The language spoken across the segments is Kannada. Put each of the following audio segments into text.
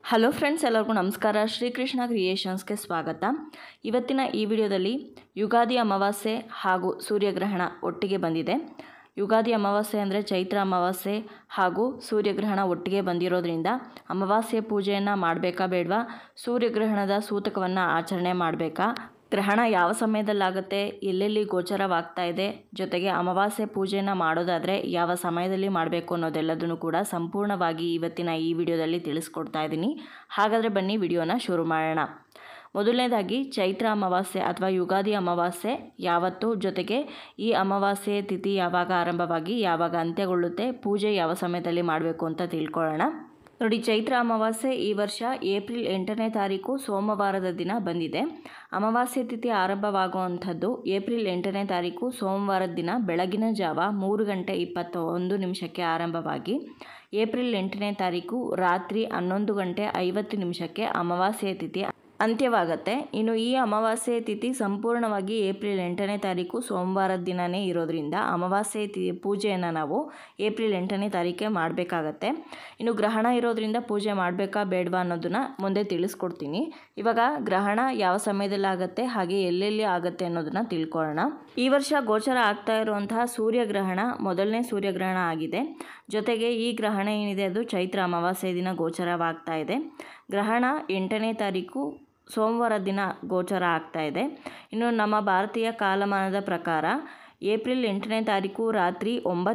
ಹಲೋ ಫ್ರೆಂಡ್ಸ್, ಎಲ್ಲರಿಗೂ ನಮಸ್ಕಾರ. ಶ್ರೀಕೃಷ್ಣ ಕ್ರಿಯೇಷನ್ಸ್ಗೆ ಸ್ವಾಗತ. ಇವತ್ತಿನ ಈ ವಿಡಿಯೋದಲ್ಲಿ ಯುಗಾದಿ ಅಮಾವಾಸ್ಯೆ ಹಾಗೂ ಸೂರ್ಯಗ್ರಹಣ ಒಟ್ಟಿಗೆ ಬಂದಿದೆ. ಯುಗಾದಿ ಅಮಾವಾಸ್ಯೆ ಅಂದರೆ ಚೈತ್ರ ಅಮಾವಾಸ್ಯೆ ಹಾಗೂ ಸೂರ್ಯಗ್ರಹಣ ಒಟ್ಟಿಗೆ ಬಂದಿರೋದ್ರಿಂದ ಅಮಾವಾಸ್ಯೆ ಪೂಜೆಯನ್ನು ಮಾಡಬೇಕಾ ಬೇಡವಾ, ಸೂರ್ಯಗ್ರಹಣದ ಸೂತಕವನ್ನು ಆಚರಣೆ ಮಾಡಬೇಕಾ, ಗ್ರಹಣ ಯಾವ ಸಮಯದಲ್ಲಾಗುತ್ತೆ, ಎಲ್ಲೆಲ್ಲಿ ಗೋಚರವಾಗ್ತಾ ಇದೆ, ಜೊತೆಗೆ ಅಮಾವಾಸ್ಯೆ ಪೂಜೆಯನ್ನು ಮಾಡೋದಾದರೆ ಯಾವ ಸಮಯದಲ್ಲಿ ಮಾಡಬೇಕು ಅನ್ನೋದೆಲ್ಲದನ್ನು ಕೂಡ ಸಂಪೂರ್ಣವಾಗಿ ಇವತ್ತಿನ ಈ ವಿಡಿಯೋದಲ್ಲಿ ತಿಳಿಸ್ಕೊಡ್ತಾ ಇದ್ದೀನಿ. ಹಾಗಾದರೆ ಬನ್ನಿ ವಿಡಿಯೋನ ಶುರು ಮಾಡೋಣ. ಮೊದಲನೇದಾಗಿ ಚೈತ್ರ ಅಮಾವಾಸ್ಯೆ ಅಥವಾ ಯುಗಾದಿ ಅಮಾವಾಸ್ಯೆ ಯಾವತ್ತು, ಜೊತೆಗೆ ಈ ಅಮಾವಾಸ್ಯೆ ತಿಥಿ ಯಾವಾಗ ಆರಂಭವಾಗಿ ಯಾವಾಗ ಅಂತ್ಯಗೊಳ್ಳುತ್ತೆ, ಪೂಜೆ ಯಾವ ಸಮಯದಲ್ಲಿ ಮಾಡಬೇಕು ಅಂತ ತಿಳ್ಕೊಳ್ಳೋಣ. ನೋಡಿ, ಚೈತ್ರ ಅಮಾವಾಸ್ಯೆ ಈ ವರ್ಷ ಏಪ್ರಿಲ್ 8ನೇ ತಾರೀಕು ಸೋಮವಾರದ ದಿನ ಬಂದಿದೆ. ಅಮಾವಾಸ್ಯೆ ತಿಥಿ ಆರಂಭವಾಗುವಂಥದ್ದು ಏಪ್ರಿಲ್ 8ನೇ ತಾರೀಕು ಸೋಮವಾರದ ದಿನ ಬೆಳಗಿನ ಜಾವ 3:21 ಆರಂಭವಾಗಿ ಏಪ್ರಿಲ್ 8ನೇ ತಾರೀಕು ರಾತ್ರಿ 11:50 ಅಮಾವಾಸ್ಯೆ ತಿಥಿ ಅಂತ್ಯವಾಗುತ್ತೆ. ಇನ್ನು ಈ ಅಮಾವಾಸ್ಯೆ ತಿಥಿ ಸಂಪೂರ್ಣವಾಗಿ ಏಪ್ರಿಲ್ 8ನೇ ತಾರೀಕು ಸೋಮವಾರದ ದಿನವೇ ಇರೋದ್ರಿಂದ ಅಮಾವಾಸ್ಯೆ ಪೂಜೆಯನ್ನು ನಾವು ಏಪ್ರಿಲ್ 8ನೇ ತಾರೀಕೆ ಮಾಡಬೇಕಾಗತ್ತೆ. ಇನ್ನು ಗ್ರಹಣ ಇರೋದ್ರಿಂದ ಪೂಜೆ ಮಾಡಬೇಕಾ ಬೇಡವಾ ಅನ್ನೋದನ್ನು ಮುಂದೆ ತಿಳಿಸ್ಕೊಡ್ತೀನಿ. ಇವಾಗ ಗ್ರಹಣ ಯಾವ ಸಮಯದಲ್ಲಿ ಆಗುತ್ತೆ ಹಾಗೆ ಎಲ್ಲೆಲ್ಲಿ ಆಗುತ್ತೆ ಅನ್ನೋದನ್ನು ತಿಳ್ಕೊಳ್ಳೋಣ. ಈ ವರ್ಷ ಗೋಚರ ಆಗ್ತಾ ಇರುವಂತಹ ಸೂರ್ಯಗ್ರಹಣ ಮೊದಲನೇ ಸೂರ್ಯಗ್ರಹಣ ಆಗಿದೆ. ಜೊತೆಗೆ ಈ ಗ್ರಹಣ ಏನಿದೆ ಅದು ಚೈತ್ರ ಅಮಾವಾಸ್ಯೆ ದಿನ ಗೋಚರವಾಗ್ತಾ ಇದೆ. ಗ್ರಹಣ 8ನೇ ತಾರೀಕು ಸೋಮವಾರ ದಿನ ಗೋಚರ ಆಗ್ತಾ ಇದೆ. ಇನ್ನು ನಮ್ಮ ಭಾರತೀಯ ಕಾಲಮಾನದ ಪ್ರಕಾರ ಏಪ್ರಿಲ್ 8ನೇ ತಾರೀಕು ರಾತ್ರಿ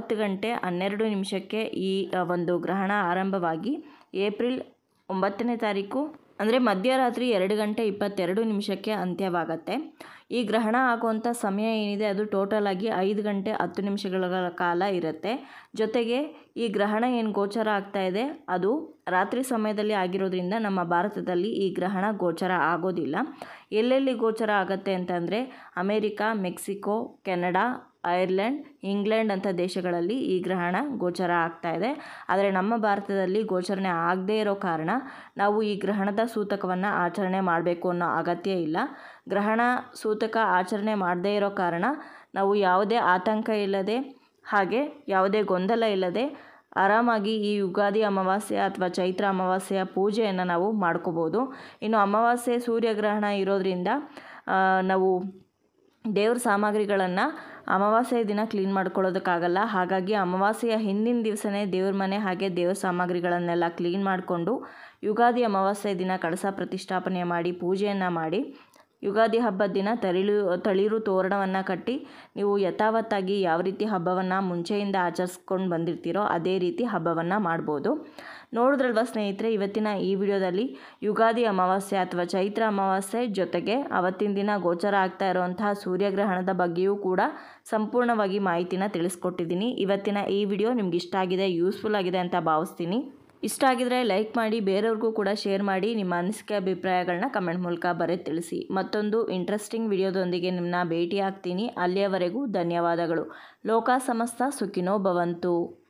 9:12 ಈ ಒಂದು ಗ್ರಹಣ ಆರಂಭವಾಗಿ ಏಪ್ರಿಲ್ 9ನೇ ತಾರೀಕು ಅಂದರೆ ಮಧ್ಯರಾತ್ರಿ 2:22 ಅಂತ್ಯವಾಗತ್ತೆ. ಈ ಗ್ರಹಣ ಆಗುವಂಥ ಸಮಯ ಏನಿದೆ ಅದು ಟೋಟಲ್ ಆಗಿ 5:10 ಕಾಲ ಇರುತ್ತೆ. ಜೊತೆಗೆ ಈ ಗ್ರಹಣ ಏನು ಗೋಚರ ಆಗ್ತಾ ಇದೆ ಅದು ರಾತ್ರಿ ಸಮಯದಲ್ಲಿ ಆಗಿರೋದ್ರಿಂದ ನಮ್ಮ ಭಾರತದಲ್ಲಿ ಈ ಗ್ರಹಣ ಗೋಚರ ಆಗೋದಿಲ್ಲ. ಎಲ್ಲೆಲ್ಲಿ ಗೋಚರ ಆಗುತ್ತೆ ಅಂತಂದರೆ America, Mexico, Canada, Ireland, England ಅಂಥ ದೇಶಗಳಲ್ಲಿ ಈ ಗ್ರಹಣ ಗೋಚರ ಆಗ್ತಾ ಇದೆ. ಆದರೆ ನಮ್ಮ ಭಾರತದಲ್ಲಿ ಗೋಚರಣೆ ಆಗದೇ ಇರೋ ಕಾರಣ ನಾವು ಈ ಗ್ರಹಣದ ಸೂತಕವನ್ನು ಆಚರಣೆ ಮಾಡಬೇಕು ಅನ್ನೋ ಅಗತ್ಯ ಇಲ್ಲ. ಗ್ರಹಣ ಸೂತಕ ಆಚರಣೆ ಮಾಡದೇ ಇರೋ ಕಾರಣ ನಾವು ಯಾವುದೇ ಆತಂಕ ಇಲ್ಲದೆ ಹಾಗೆ ಯಾವುದೇ ಗೊಂದಲ ಇಲ್ಲದೆ ಆರಾಮಾಗಿ ಈ ಯುಗಾದಿ ಅಮಾವಾಸ್ಯೆ ಅಥವಾ ಚೈತ್ರ ಅಮಾವಾಸ್ಯೆಯ ಪೂಜೆಯನ್ನು ನಾವು ಮಾಡ್ಕೋಬೋದು. ಇನ್ನು ಅಮಾವಾಸ್ಯೆ ಸೂರ್ಯಗ್ರಹಣ ಇರೋದ್ರಿಂದ ನಾವು ದೇವ್ರ ಸಾಮಗ್ರಿಗಳನ್ನು ಅಮಾವಾಸ್ಯೆ ದಿನ ಕ್ಲೀನ್ ಮಾಡ್ಕೊಳ್ಳೋದಕ್ಕಾಗಲ್ಲ. ಹಾಗಾಗಿ ಅಮಾವಾಸ್ಯೆಯ ಹಿಂದಿನ ದಿವಸನೇ ದೇವ್ರ ಮನೆ ಹಾಗೆ ದೇವ್ರ ಸಾಮಗ್ರಿಗಳನ್ನೆಲ್ಲ ಕ್ಲೀನ್ ಮಾಡಿಕೊಂಡು ಯುಗಾದಿ ಅಮಾವಾಸ್ಯೆ ದಿನ ಕಳಸ ಪ್ರತಿಷ್ಠಾಪನೆ ಮಾಡಿ ಪೂಜೆಯನ್ನು ಮಾಡಿ ಯುಗಾದಿ ಹಬ್ಬದ ದಿನ ತಳಿರು ತೋರಣವನ್ನು ಕಟ್ಟಿ ನೀವು ಯಥಾವತ್ತಾಗಿ ಯಾವ ರೀತಿ ಹಬ್ಬವನ್ನು ಮುಂಚೆಯಿಂದ ಆಚರಿಸ್ಕೊಂಡು ಬಂದಿರ್ತೀರೋ ಅದೇ ರೀತಿ ಹಬ್ಬವನ್ನು ಮಾಡ್ಬೋದು. ನೋಡಿದ್ರಲ್ವ ಸ್ನೇಹಿತರೆ, ಇವತ್ತಿನ ಈ ವಿಡಿಯೋದಲ್ಲಿ ಯುಗಾದಿ ಅಮಾವಾಸ್ಯೆ ಅಥವಾ ಚೈತ್ರ ಅಮಾವಾಸ್ಯೆ ಜೊತೆಗೆ ಅವತ್ತಿನ ದಿನ ಗೋಚರ ಆಗ್ತಾ ಇರುವಂತಹ ಸೂರ್ಯಗ್ರಹಣದ ಬಗ್ಗೆಯೂ ಕೂಡ ಸಂಪೂರ್ಣವಾಗಿ ಮಾಹಿತಿನ ತಿಳಿಸ್ಕೊಟ್ಟಿದ್ದೀನಿ. ಇವತ್ತಿನ ಈ ವಿಡಿಯೋ ನಿಮ್ಗೆ ಇಷ್ಟ ಆಗಿದೆ, ಯೂಸ್ಫುಲ್ ಆಗಿದೆ ಅಂತ ಭಾವಿಸ್ತೀನಿ. ಇಷ್ಟ ಆಗಿದ್ರೆ ಲೈಕ್ ಮಾಡಿ, ಬೇರೆಯವ್ರಿಗೂ ಕೂಡ ಶೇರ್ ಮಾಡಿ, ನಿಮ್ಮ ಅನಿಸಿಕೆ ಅಭಿಪ್ರಾಯಗಳನ್ನ ಕಮೆಂಟ್ ಮೂಲಕ ಬರೆದು ತಿಳಿಸಿ. ಮತ್ತೊಂದು ಇಂಟ್ರೆಸ್ಟಿಂಗ್ ವಿಡಿಯೋದೊಂದಿಗೆ ನಿಮ್ಮನ್ನ ಭೇಟಿ ಆಗ್ತೀನಿ. ಅಲ್ಲಿಯವರೆಗೂ ಧನ್ಯವಾದಗಳು. ಲೋಕ ಸಮಸ್ತ ಸುಖಿನೋ ಭವಂತು.